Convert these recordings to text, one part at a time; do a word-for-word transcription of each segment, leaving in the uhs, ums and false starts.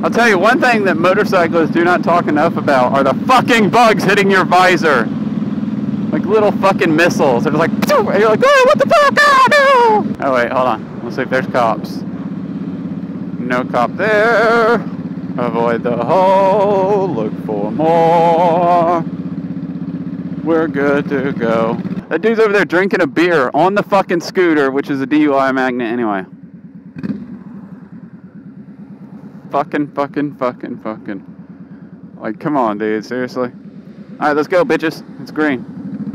I'll tell you one thing that motorcyclists do not talk enough about are the fucking bugs hitting your visor. Like little fucking missiles. They're just like, and you're like, oh, what the fuck? Oh, no! Oh, wait, hold on. Let's see if there's cops. No cop there. Avoid the hole. Look for more. We're good to go. That dude's over there drinking a beer on the fucking scooter, which is a D U I magnet anyway. Fucking, fucking, fucking, fucking. Like, come on, dude. Seriously? Alright, let's go, bitches. It's green.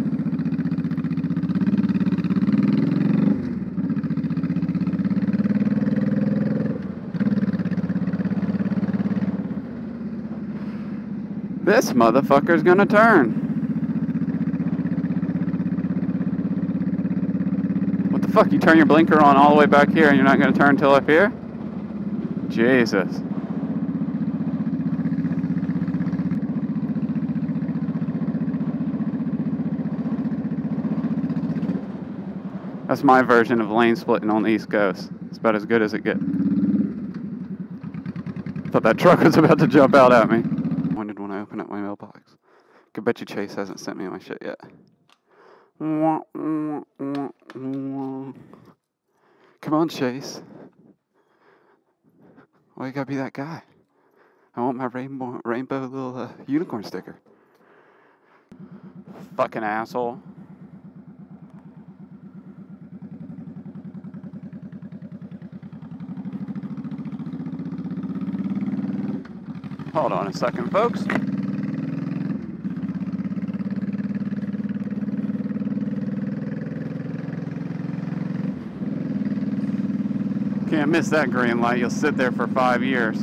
This motherfucker's gonna turn. What the fuck? You turn your blinker on all the way back here and you're not gonna turn till up here? Jesus. That's my version of lane splitting on the East Coast. It's about as good as it gets. Thought that truck was about to jump out at me. Wondered when I open up my mailbox. Could bet you Chase hasn't sent me my shit yet. Come on, Chase. Why you gotta be that guy? I want my rainbow, rainbow little uh, unicorn sticker. Fucking asshole. Hold on a second, folks. Can't miss that green light. You'll sit there for five years.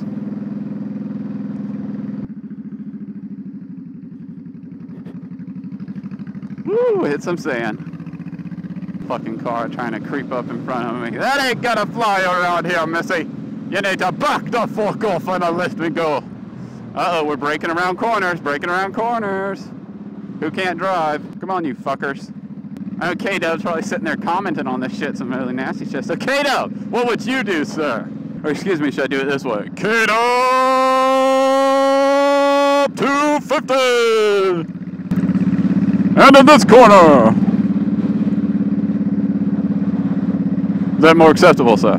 Woo! Hit some sand. Fucking car trying to creep up in front of me. That ain't gonna fly around here, missy. You need to back the fuck off and let me go. Uh-oh, we're breaking around corners, breaking around corners. Who can't drive? Come on, you fuckers. I know K-Dub's probably sitting there commenting on this shit, some really nasty shit. So, K-Dub, what would you do, sir? Or, excuse me, should I do it this way? K-Dub two fifty! And in this corner! Is that more acceptable, sir?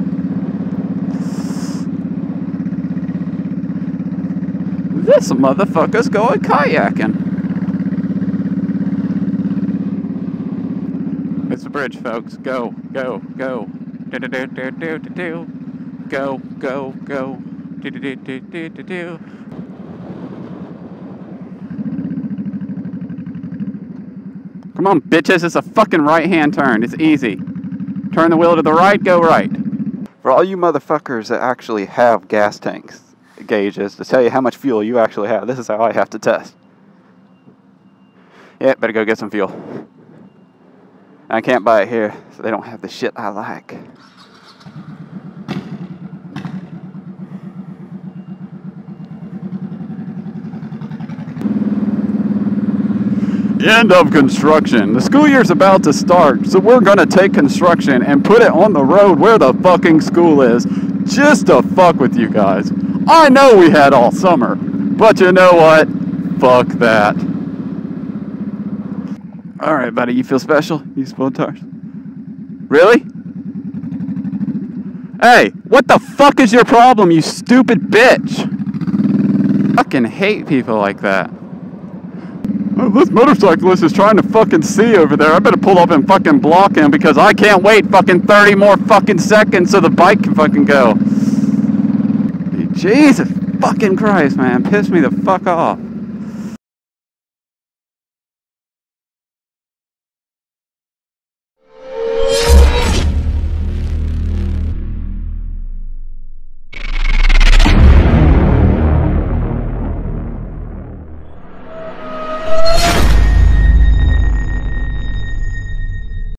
This motherfucker's going kayaking. It's the bridge, folks. Go, go, go. Do do do do do do do. Go, go, go. Do do do do do do do. Come on, bitches. It's a fucking right-hand turn. It's easy. Turn the wheel to the right, go right. For all you motherfuckers that actually have gas tanks gauges to tell you how much fuel you actually have, this is how I have to test. Yeah, better go get some fuel. I can't buy it here, so they don't have the shit I like. End of construction. The school year's about to start, so we're gonna take construction and put it on the road where the fucking school is, just to fuck with you guys. I know we had all summer, but you know what? Fuck that. Alright, buddy, you feel special? You spilled tires. Really? Hey, what the fuck is your problem, you stupid bitch? Fucking hate people like that. Oh, this motorcyclist is trying to fucking see over there. I better pull up and fucking block him because I can't wait fucking thirty more fucking seconds so the bike can fucking go. Jesus fucking Christ, man. Piss me the fuck off.